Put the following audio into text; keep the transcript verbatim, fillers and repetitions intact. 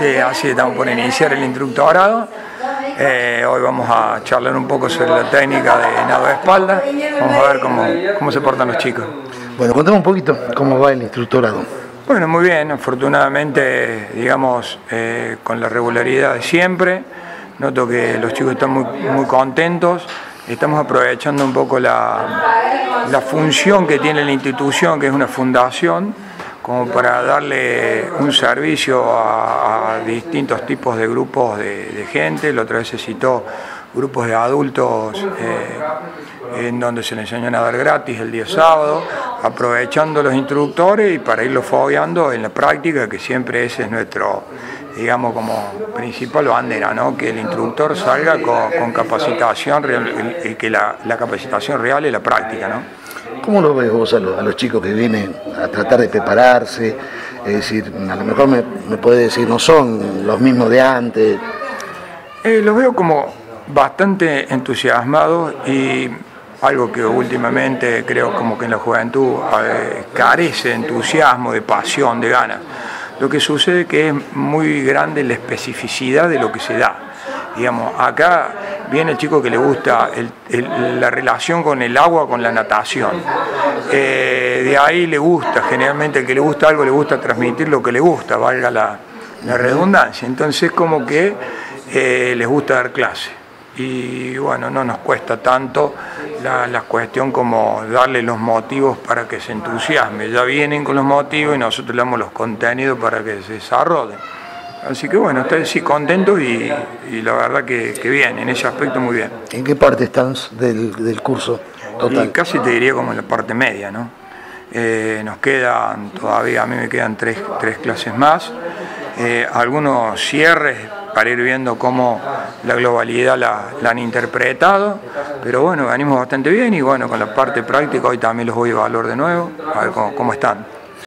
Sí, así estamos por iniciar el instructorado. Eh, hoy vamos a charlar un poco sobre la técnica de nado de espalda. Vamos a ver cómo, cómo se portan los chicos. Bueno, contame un poquito cómo va el instructorado. Bueno, muy bien, afortunadamente, digamos, eh, con la regularidad de siempre. Noto que los chicos están muy, muy contentos. Estamos aprovechando un poco la, la función que tiene la institución, que es una fundación, como para darle un servicio a, a distintos tipos de grupos de, de gente. La otra vez se citó grupos de adultos eh, en donde se les enseñó a nadar gratis el día sábado, aprovechando los instructores y para irlos fogueando en la práctica, que siempre ese es nuestro, digamos, como principal bandera, ¿no? Que el instructor salga con, con capacitación real, y que la, la capacitación real es la práctica, ¿no? ¿Cómo lo ves vos a los, a los chicos que vienen a tratar de prepararse? Es decir, a lo mejor me, me puede decir, no son los mismos de antes. Eh, los veo como bastante entusiasmados, y algo que últimamente creo como que en la juventud eh, carece de entusiasmo, de pasión, de ganas. Lo que sucede es que es muy grande la especificidad de lo que se da. Digamos, acá viene el chico que le gusta el, el, la relación con el agua, con la natación. Eh, de ahí le gusta, generalmente el que le gusta algo le gusta transmitir lo que le gusta, valga la, la redundancia. Entonces como que eh, les gusta dar clase. Y bueno, no nos cuesta tanto la, la cuestión como darle los motivos para que se entusiasme. Ya vienen con los motivos y nosotros le damos los contenidos para que se desarrollen. Así que bueno, estoy sí contento y, y la verdad que, que bien, en ese aspecto muy bien. ¿En qué parte están del, del curso total? Y casi te diría como en la parte media, ¿no? Eh, nos quedan todavía, a mí me quedan tres, tres clases más, eh, algunos cierres para ir viendo cómo la globalidad la, la han interpretado, pero bueno, venimos bastante bien y bueno, con la parte práctica hoy también los voy a evaluar de nuevo, a ver cómo, cómo están.